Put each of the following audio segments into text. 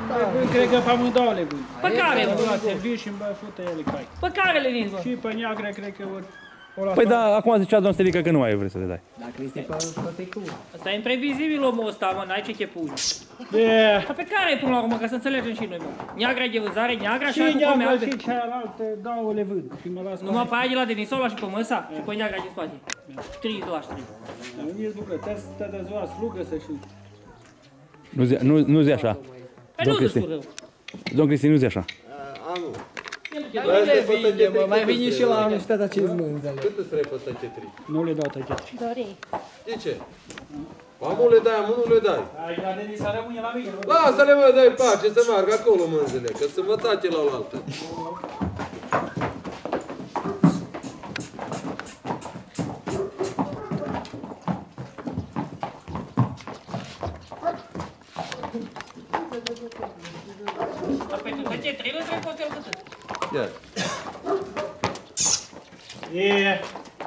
Cred că pe amândouă le vând. Pe care? La serviciu și îmi fută ele cai. Pe care le vinzi, bă? Și pe neagră cred că Păi da, acum zicea domnul Stelică că nu mai vrei să le dai. Dacă este pe secul. Asta e imprevizibil omul ăsta, mă, n-ai ce chepuni. Yeah. Dar pe care până la urmă, ca să înțelegem și noi, mă? Neagra de vânzare, neagra și Și aia cu come neagră albe. și cealaltă, două le vând. Și mă las Numai pe aia de la Denisola și pe măsa și pe neagra din spate. 3 lași 3. Unii zic că te de ziua slugă să știi. Nu zi așa. Păi nu zici rău. Domn Cristi, nu zi așa. Mai vine și la anul și tata ce-ți mânzele. Cât îți trebuie pe tăchetri? Nu le dau tăchetri. De ce? Amu le dai, amu nu le dai. Ai la Denisa rămâne la mine. Lasă-le mă, dai pace să meargă acolo mânzele, că să vă tace la oaltă. Dar pentru tăchetri nu trebuie costel cât. Ia. E.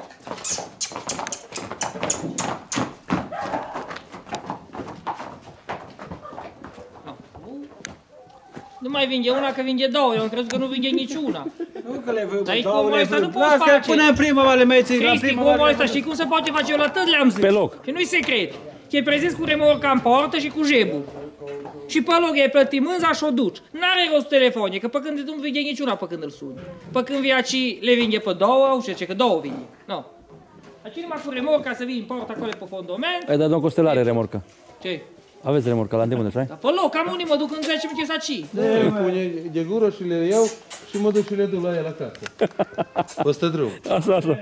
Nu mai vinge una, că vinge două. Eu am crezut că nu vinge niciuna. Nu că le vând, Dar două cum le ăsta nu vând. poți Las că face. până în primăvară le mai ții, la Cristi, primăvară. omul ăsta știi cum se poate face? Eu la tot le-am zis. Pe loc. Și nu-i secret. Te prezinți cu remorca în portă și cu jebul. Și pe loc ai plătit mânza și o duci. N-are rost telefone, că pe când nu vinge niciuna pe când îl suni. Pe când vii aici le vinge pe două, știu ce, că două vinge. Nu. Aici numai cu remorca să vii în portă acolo pe fondoment. Ai dat domn Costel are remorcă. Ce? Aveți remorcă la îndemână, așa? Dar pe loc, am unii mă duc în 10 minute aici. Le pune de gură și le iau și mă duc și le duc la el acasă. Păstă drum. Așa.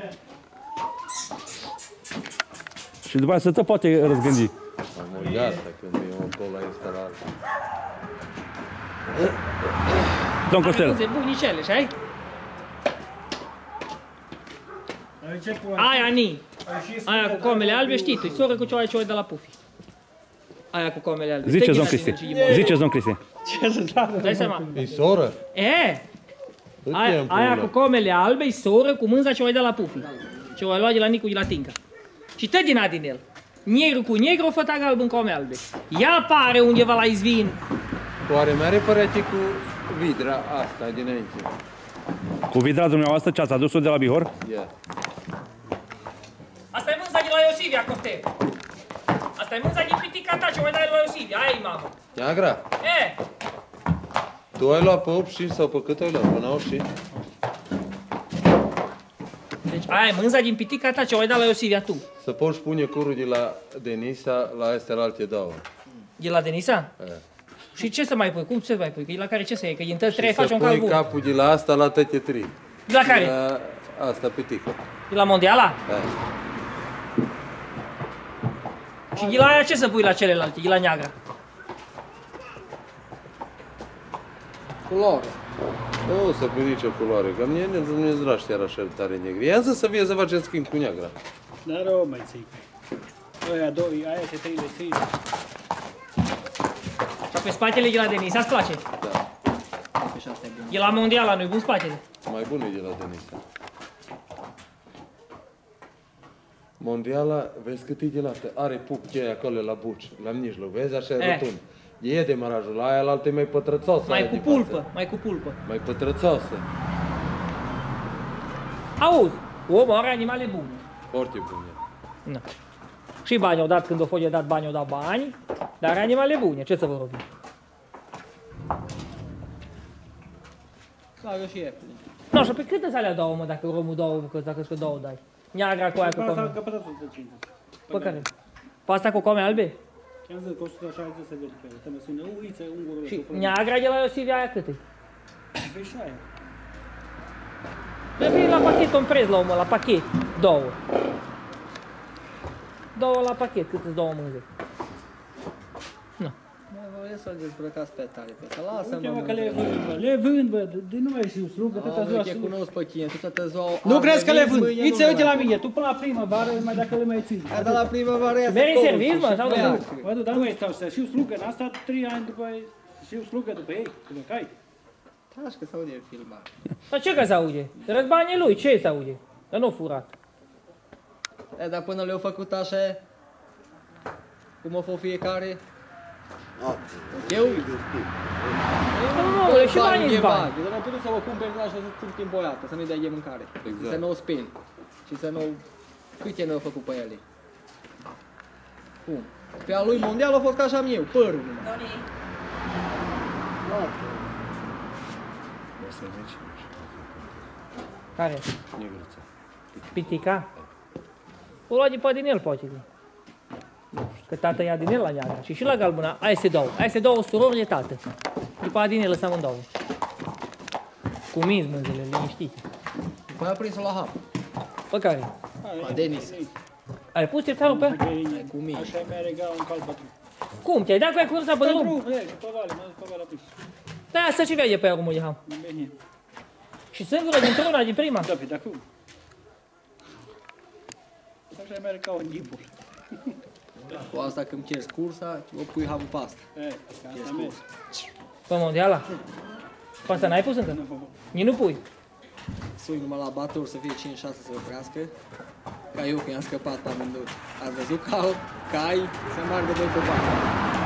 Și după aceea să te poate răzgândi. Am gata când e acolo la instalare. Domn Costel. Am bunicele, și ai? Aia ni. Aia cu comele albe, știi tu, soră cu ceva de la Pufi. Aia cu comele albe. Ziceți, domn Cristi. Ziceți, domn Cristi. Dai seama. E soră? E, aia cu comele albe, e soră cu mânza ce o ai de la Pufi. Ce o ai luat de la Nicu de la Tinca. Și tă din din el. Negru cu negru, o făta galb în come albe. Ea apare undeva la izvin. Oare mi-a reparat cu vidra asta dinainte? Cu vidra dumneavoastră ce ați adus-o de la Bihor? Ia. Asta e mânza de la Iosivia, Costel. Asta e mânza de pitica ta ce o ai dat la Iosivia. Aia e mamă. Neagra, E, tu ai luat pe 8 sau pe cât ai luat? Până 8 deci aia e mânza din pitica ta ce o ai dat la Iosivia tu. Să poți pune curul de la Denisa la astea la alte două. E la Denisa? E. Și ce să mai pui? Cum să mai pui? Că e la care ce să iei? Că din tăți trebuie Și faci să un pui calbun. capul de la asta la tăchetrii. De la care? La asta pitică. De la Mondiala? Da. Și de la aia ce să pui la celelalte? De la neagra? Culoare. Nu să pui nicio culoare, că mie nu-mi zrași chiar așa tare negri. I-am zis să fie să facem schimb cu neagra. Dar o mai ții. Aia doi, aia se trei de ții. Și pe spatele de la Denisa îți place? Da. E la Mondiala, nu-i bun spatele. Mai bun e de la Denisa. Mondiala, vezi cât e de lată? Are pup cheia acolo la buci, la mijloc, vezi așa e rotund. E demarajul, la aia la altă e mai pătrățoasă. Mai aia cu de pulpă, față. mai cu pulpă. Mai pătrățoasă. Auzi, omul are animale bune. Foarte bune. Na. Și bani au dat, când o folie dat bani, au dat bani, dar are animale bune, ce să vă robi? Bagă și e. Nu, și pe câte să alea două, mă, dacă romul două bucăți, dacă și două dai? Neagra cu aia cu come. Asta căpătatul de 50. Pe care? Pe asta cu come albe? Am zis că 160 să vede pe el. Te mă sună uiță, ungurul. Și neagra de la Iosivia aia cât e? Vezi și aia. Trebuie la pachet un preț la omul, la pachet. Două. Două la pachet, cât îți două mânze? Nu. Mă, voi să dezbrăcați pe tare, pe să lasă, Uite, mă, mă, că le vând, bă. Le vând, bă. De nu mai știu slugă, tata ziua te slugă. cunosc pe cine, tu tătă ziua... Nu crezi că le vând? Uite la mine, tu până la primăvară, mai dacă le mai ții. A dat la primăvară ia să Mergi în cauți serviciu, mă, și sau pleacă. nu? Bă, dar nu mai stau să știu slugă, în asta 3 ani după știu slugă după ei, după cai. Taci că s-aude filmat. Dar ce că se aude? Răzbanii lui, ce se aude? Că nu furat. E, dar până le-au făcut așa, cum o fost fiecare, Eu? Nu, și banii bani. Eu n-am putut să o cumperi din așa să țin timp boiată, să nu-i dai de mâncare. Exact. Să nu o speli. Și să nu... Câte nu au făcut pe ele? Cum? Pe a lui mondial a fost ca așa am eu, părul numai. Care? Negruța. Pitica? O lua de din el, poate. Că tata ia din el la neagră. Și la galbuna. Aia se două. Aia se două surori de tată. După aia din el lăsam în două. Cu minți mânzele, liniștite. După aia a prins-o la hap. Pe care? La Denis. Ai pus tirtarul pe? Cu mine. Așa mi-a regat un cal pătru. Cum? Te-ai dat cu aia cursa pe drum? Pe vale, m-a dus pe vale apis. Da, să și vede pe aia cum de ham. Bine. Și sângură dintr-una din prima. Da, pe de acum. Așa mi-a regat un ghipul. Cu asta când ceri cursa, o pui hapul pe asta. Asta mers. Pe mondiala? Pe asta n-ai pus încă? Nici nu pui. Sui numai la bator să fie 5-6 să oprească. Ca eu, că i-am scăpat pe amândoi. Ați văzut cai să meargă doi pe partea.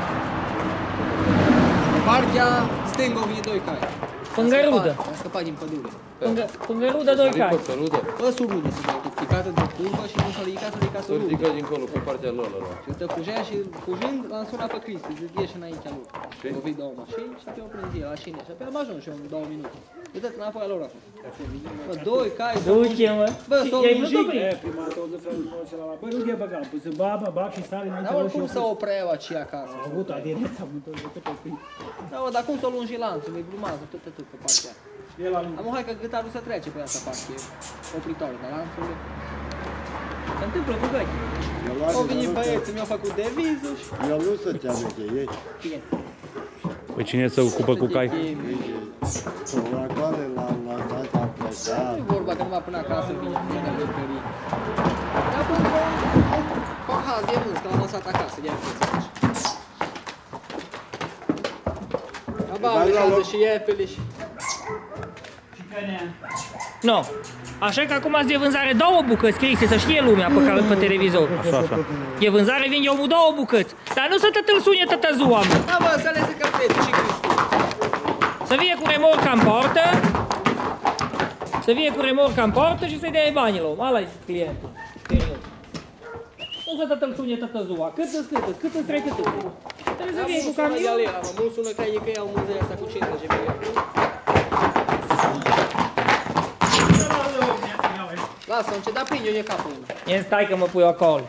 Pe partea stângă au venit doi cai. Pângărudă. Am scăpat din pădure. Pângărudă, doi cai. Pe rudă. Bă, sub rudă să dau, picată de pulpă și nu s-a ridicat Să sub rudă. ridică dincolo, pe partea lor. Și te fugea și fugind l-am sunat pe Cristi, zic, ieși înaintea lui. O vii două mașini și te oprins la șine. Și apoi am ajuns și eu în 2 minute. Uite-te, înapoi a lor a fost. Bă, doi cai s-au Du-te, mă. Bă, s-au I-ai lungit. văzut prin? Prima dată o să vreau să la băi, nu e băgat, păi să bag și sare înainte Dar lui și oricum eu să opreau aceia acasă. Am avut aderența, am întors de câte fi. Da, bă, dar cum s-au lungit lanțul? E glumază, tot pe partea. El a Am hai că gâtarul să trece pe asta parte, opritoare, dar lanțul... Se întâmplă cu găti. Au venit băieții, mi-au făcut devizul și... Eu nu să te ei. Păi cine se ocupă cu cai? Oracoale l-am lăsat, am plecat. Nu e vorba că numai până acasă vine, nu ne voi peri. Dar până pahaz de mult, că l-am lăsat acasă, de-aia fiți. Abale, cadă și iepele și... Nu. Așa că acum ați de vânzare două bucăți scrise, să știe lumea pe televizor. Așa, așa. E vânzare, vin eu cu două bucăți. Dar nu să te-l sune tătă ziua, mă. Da, bă, să le zic că pleci și Cristi. Să vie cu remorca în portă. Să vie cu remorca în portă și să-i dea banilor. Ala-i clientul. Serios. Nu să te-l sune tătă ziua. Cât îți trece cât. Trebuie să vie cu camion. Mult sună că iau mânzăria asta cu 50 de lei. Lasă, ce da prinde, eu e capul ăla. Ia stai că mă pui acolo.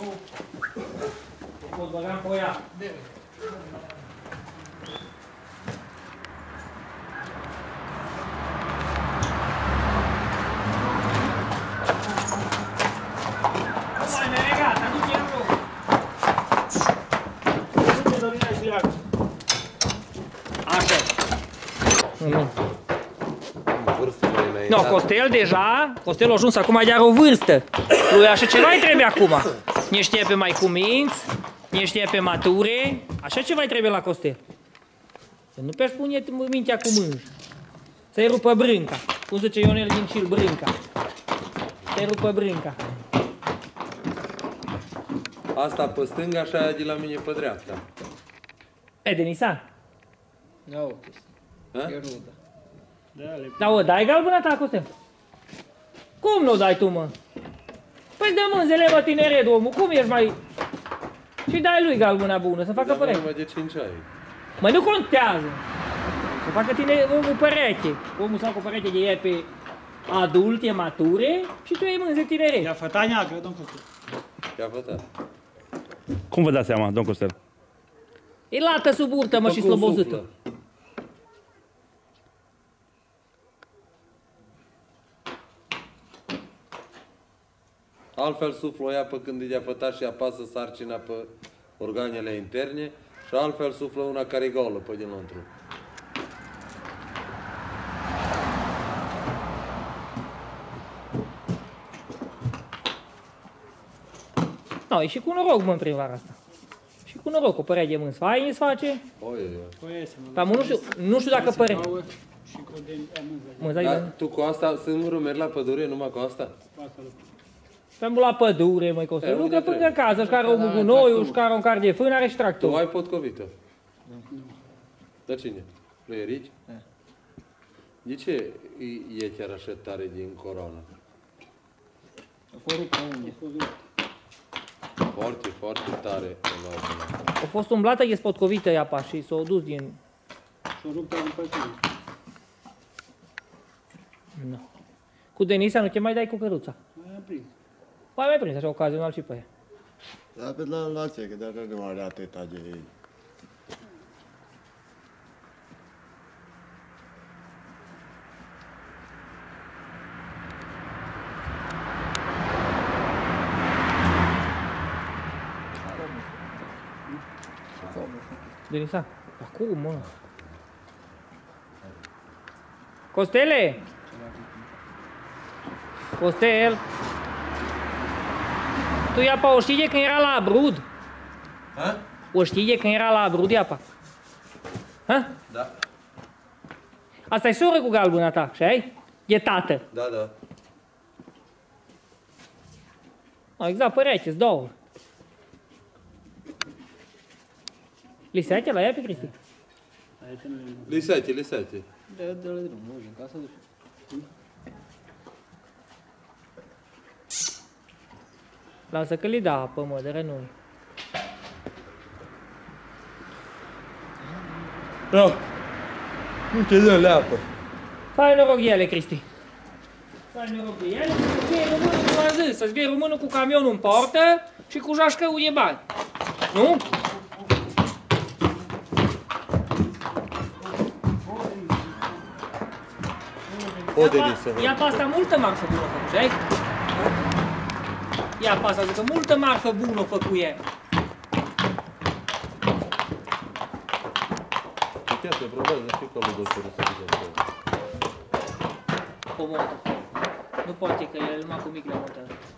Pot băga în poia. Mai merge gata, nu chiar rog. Așa. No, Costel a ajuns acum de are o vârstă. Lui așa ceva îi trebuie acum. Ne știe pe mai cu minți, ne știe pe mature. Așa ceva îi trebuie la Costel. Să nu pe-și pune mintea cu mânji. Să-i rupă brânca. Cum zice Ionel din Cil, brânca. Să-i rupă brânca. Asta pe stânga și aia de la mine pe dreapta. E, Denisa. Ia uite, e rudă. Da, o dai galbuna ta, Costel? Cum nu o dai tu, mă? Păi dă mânzele, mă, tineret, omul, cum ești mai... Și dai lui galbuna bună, să facă Dar păreche. numai de 5 ani. Mă, nu contează. Să facă omul păreche. Omul să facă o păreche de iepe adulte, mature și tu iei mânze tineret. Ia făta neagră, domn Costel. Ia văzut. Cum vă dați seama, domn Costel? E lată sub burtă, mă, și slobozâtă. Altfel suflă o ia pe când îi făta și apasă sarcina pe organele interne și altfel suflă una care e goală pe dinăuntru. No, e și cu noroc, mă, în primăvara asta. Și cu noroc, o părea de mânzi faine se face. Oi. Dar mă, nu știu dacă părea. Și cu de Mânza Dar tu cu asta singurul mergi la pădure numai cu asta? Pe la pădure, măi, Costel. unde Lucră până trebuie? casă, și care omul cu noi, și care un car de fân, are și Tu tractor. ai potcovită. Dar cine? Fluierici? Da. De ce e chiar așa tare din coroană? A fost rupt pe unghie. Foarte, foarte tare în altul. A fost umblată, e spotcovită iapa și s-a dus din... Și-o rupt pe după aceea. No. Cu Denisa nu te mai dai cu căruța. Mai am prins. Păi mai prins așa ocazional și pe ea. Dar pe la ce, că dacă nu are atâta de ei. Denisa, acum, mă. Costele! Costel! Tu iapa o știi de când era la Abrud? Ha? O știi de când era la Abrud, iapa? Ha? Da. Asta e soră cu galbuna ta, știi? E tată. Da, da. Exact, păreați-ți două. Liseate la ea pe Cristi? Lisate, lisate. Dă-le drum, nu în casă duci. Lasă că li da apă, mă, de rănui. Da. Nu te dă leapă. Fai noroc de ele, Cristi. Fai noroc de ele, să-ți fie românul, cum am zis, să-ți fie românul cu camionul în portă și cu jașcăul de bani. Nu? O, Denisa. Ia pe asta multă marfă bună făcut, știi? Ia pe asta, zic că multă marfă bună făcut e. Putea să probabil să știu că lui doctorul să zică. O montă. Nu poate că el numai cu mic le montează.